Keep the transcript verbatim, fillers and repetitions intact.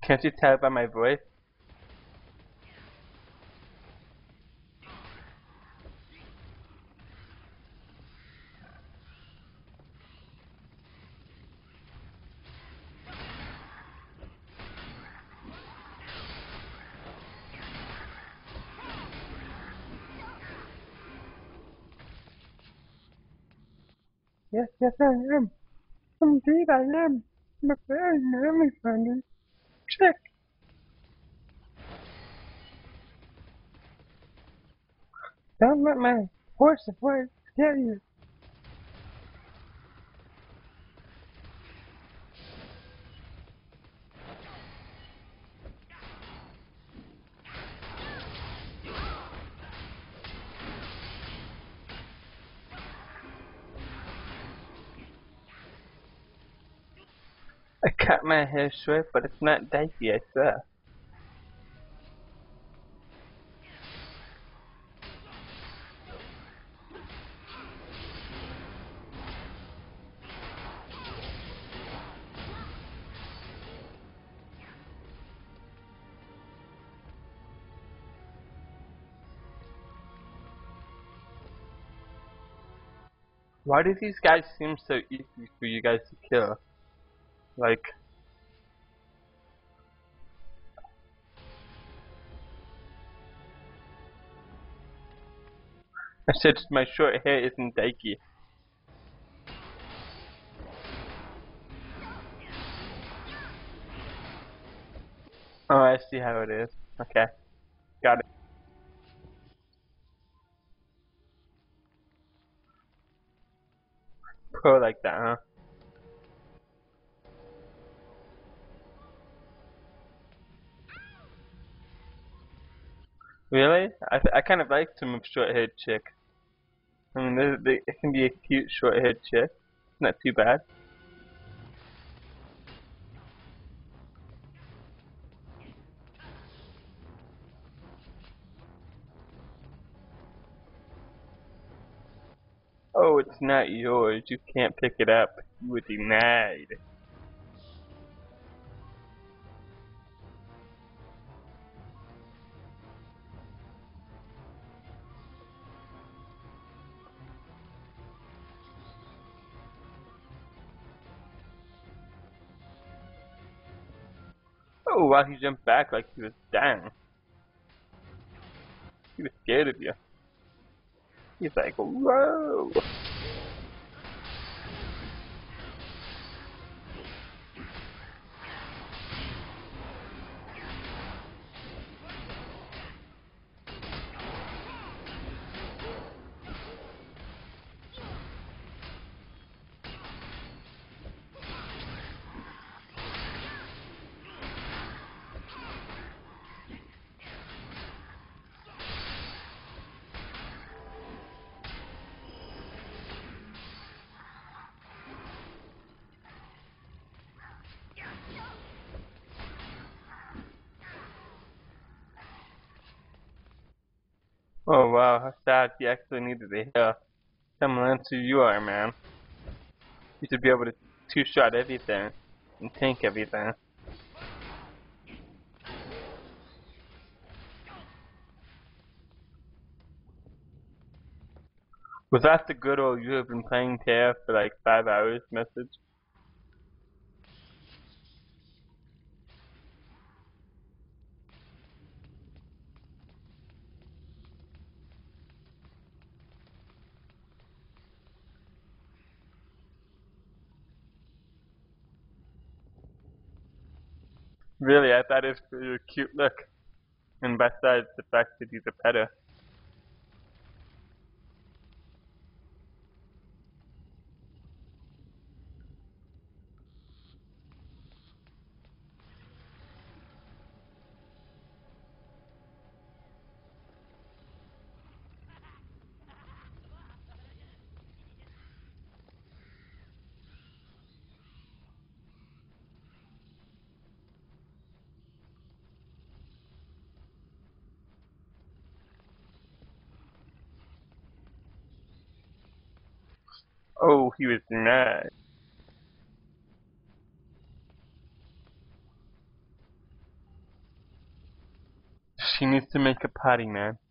Can't you tell by my voice? Yes, yes, I am. Indeed, I am. I'm a very manly friendly chick. Don't let my horse of words scare you. I cut my hair short, but it's not dicey, I swear. Why do these guys seem so easy for you guys to kill? Like, I said my short hair isn't dicey. Oh, I see how it is. Okay, got it. Pro like that, huh? Really? I I kind of like some short-haired chick. I mean, they, they, it can be a cute short-haired chick. Not too bad. Oh, it's not yours. You can't pick it up. You were denied. Oh, wow, he jumped back like he was down. He was scared of you. He's like, whoa. Oh, wow, how sad he actually needed a heal. Someone else who you are, man. You should be able to two-shot everything and tank everything. Was that the good old you have been playing T F for like five hours message? Really, I thought it was for your cute look. And besides the fact that he's a pedo. Oh, he was mad. She needs to make a potty, man.